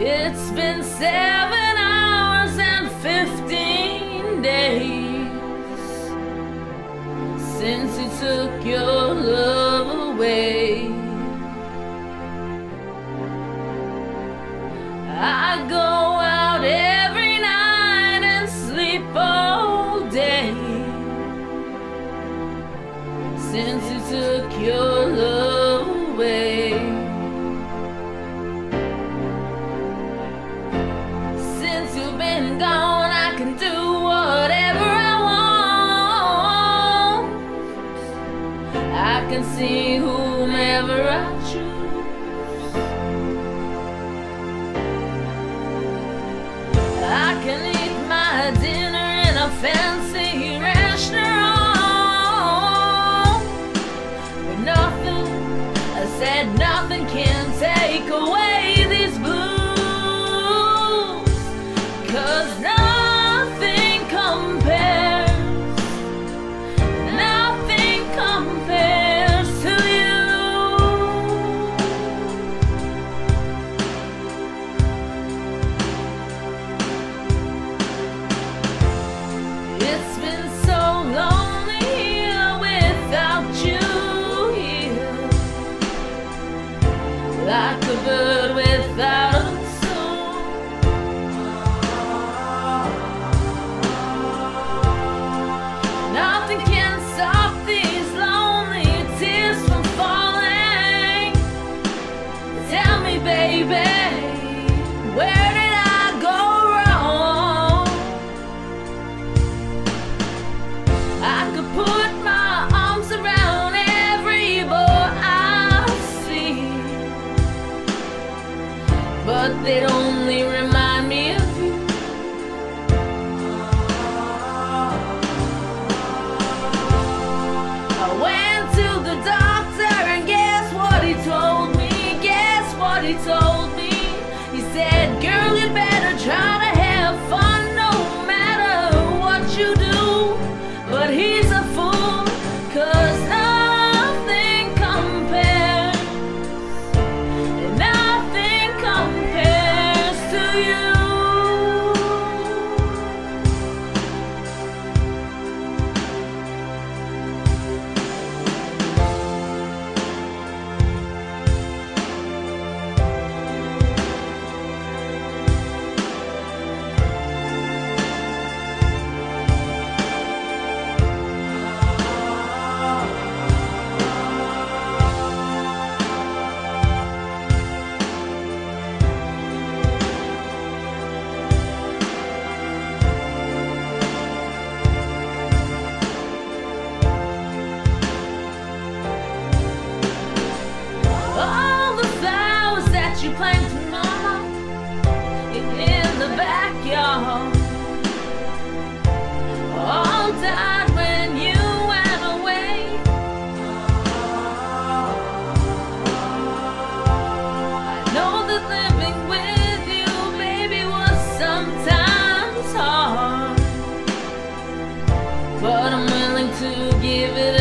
It's been 7 hours and 15 days since you took your love away. I go out every night and sleep all day since you took your love away. Since you've been gone, I can do whatever I want. I can see whomever I choose. I can eat my dinner in a fancy restaurant, but nothing, I said nothing can take away these blues, 'cause nothing compares, nothing compares to you. It's been so lonely here without you here, like a bird without a soul. Nothing can stop these lonely tears from falling. Tell me, baby, where did I go wrong? I could put my arms around every boy I see, but they'd only remind me of you. I went to the doctor and guess what he told me? Guess what he told me? He said, girl, you better try to have fun no matter what you do. But he's a fool, 'cause nothing compares, nothing compares to you. All the flowers that you planted, mama, in the backyard, all died when you went away. I know that living with you, baby, was sometimes hard, but I'm willing to give it